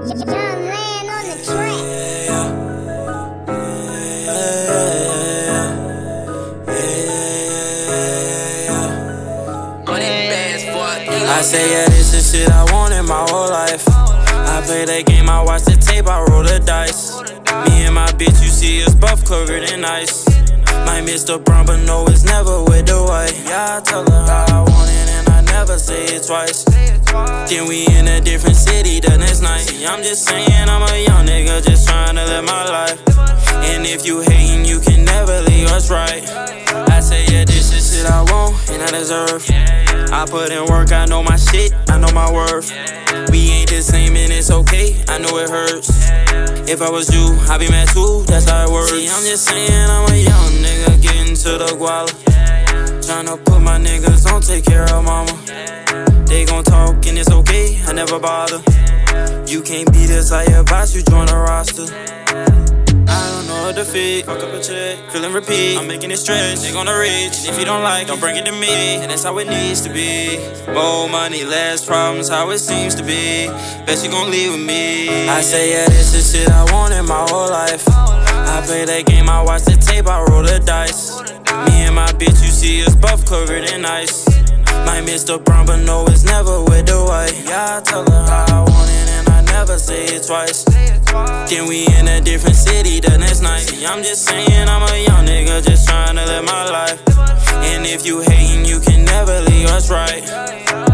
I say yeah, this is shit I wanted my whole life. I play that game, I watch the tape, I roll the dice. Me and my bitch, you see us both covered in ice. Might miss the brown, but no, it's never with the white. Yeah, I tell her how I want it and I never say it twice. Then we in a different city the next night. See, I'm just saying I'm a young nigga just trying to live my life. And if you hating, you can never leave us right. I say yeah, this is shit I want and I deserve. I put in work, I know my shit, I know my worth. We ain't the same and it's okay, I know it hurts. If I was you, I'd be mad too, that's how it works. See, I'm just saying I'm a young nigga getting to the guala. Tryna put my niggas on, take care of mama. They gon' talk and it's okay, I never bother. You can't beat us, I advise you join the roster. I don't know what to fit, fuck up a check, fill and repeat. I'm making it stretch, they gonna reach. If you don't like, don't bring it to me, and that's how it needs to be. More money, less problems, how it seems to be. Bet you gon' leave with me. I say yeah, this is shit I wanted my whole life. I play that game, I watch the tape, I roll the dice. Me and my bitch, you see us both covered in ice. Might miss the brown, but no, it's never with the white. Yeah, I tell her how I want it and I never say it twice. Then we in a different city the next night. See, I'm just saying I'm a young nigga just trying to live my life. And if you hating, you can never leave us right.